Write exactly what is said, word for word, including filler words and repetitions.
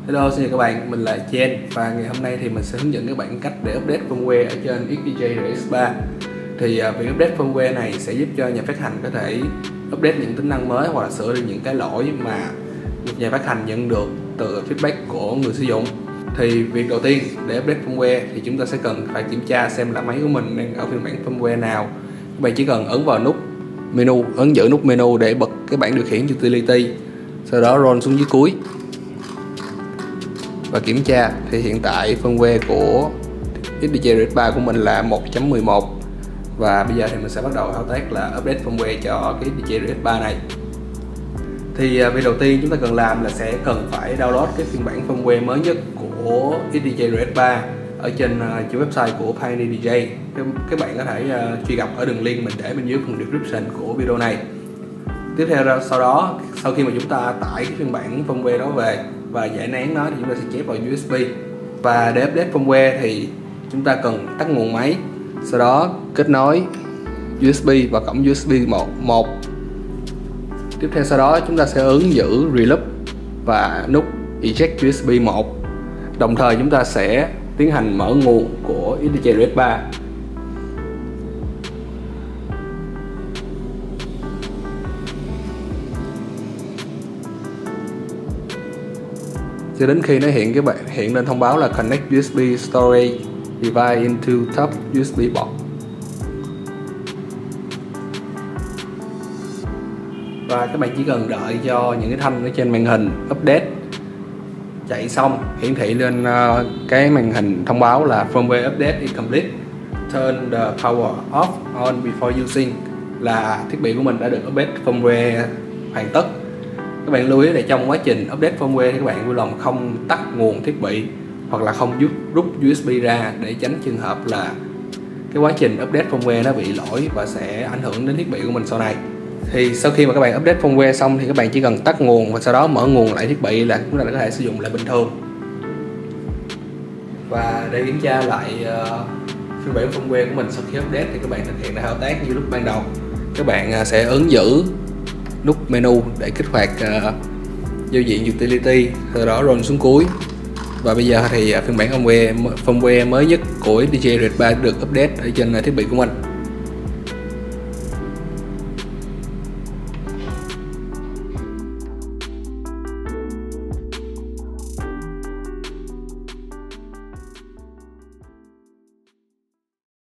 Hello, xin chào các bạn, mình là Chen và ngày hôm nay thì mình sẽ hướng dẫn các bạn cách để update firmware ở trên ích đê gi rờ ích ba. Thì uh, việc update firmware này sẽ giúp cho nhà phát hành có thể update những tính năng mới hoặc là sửa được những cái lỗi mà nhà phát hành nhận được từ feedback của người sử dụng. Thì việc đầu tiên để update firmware thì chúng ta sẽ cần phải kiểm tra xem là máy của mình đang ở phiên bản firmware nào. Các bạn chỉ cần ấn vào nút menu, ấn giữ nút menu để bật cái bảng điều khiển utility, sau đó roll xuống dưới cuối và kiểm tra. Thì hiện tại firmware của ích đê gi rờ ích ba của mình là một chấm mười một và bây giờ thì mình sẽ bắt đầu thao tác là update firmware cho cái ích đê gi rờ ích ba này. Thì việc đầu tiên chúng ta cần làm là sẽ cần phải download cái phiên bản firmware mới nhất của ích đê gi rờ ích ba ở trên uh, trên website của Pioneer đê gi. Các, các bạn có thể uh, truy cập ở đường link mình để bên dưới phần description của video này. Tiếp theo sau đó, sau khi mà chúng ta tải cái phiên bản firmware đó về và giải nén nó thì chúng ta sẽ chép vào u ét bê. Và để update firmware thì chúng ta cần tắt nguồn máy, sau đó kết nối u ét bê và cổng u ét bê một. Tiếp theo sau đó chúng ta sẽ ấn giữ reloop và nút eject u ét bê một. Đồng thời chúng ta sẽ tiến hành mở nguồn của ích đê gi rờ ích ba. Cho đến khi nó hiện cái bạn hiện lên thông báo là connect u ét bê storage device into top u ét bê port. Và các bạn chỉ cần đợi cho những cái thanh ở trên màn hình update chạy xong, hiển thị lên uh, cái màn hình thông báo là firmware update is complete, turn the power off on before using, là thiết bị của mình đã được update firmware hoàn tất. Các bạn lưu ý là trong quá trình update firmware thì các bạn vui lòng không tắt nguồn thiết bị hoặc là không rút, rút u ét bê ra để tránh trường hợp là cái quá trình update firmware nó bị lỗi và sẽ ảnh hưởng đến thiết bị của mình sau này. Thì sau khi mà các bạn update firmware xong thì các bạn chỉ cần tắt nguồn và sau đó mở nguồn lại thiết bị là chúng ta có thể sử dụng lại bình thường. Và để kiểm tra lại uh, phiên bản firmware của mình sau khi update thì các bạn thực hiện lại thao tác như lúc ban đầu. Các bạn uh, sẽ ấn giữ nút menu để kích hoạt uh, giao diện utility, sau đó roll xuống cuối. Và bây giờ thì uh, phiên bản firmware, firmware mới nhất của ích đê gi rờ ích ba được update ở trên uh, thiết bị của mình.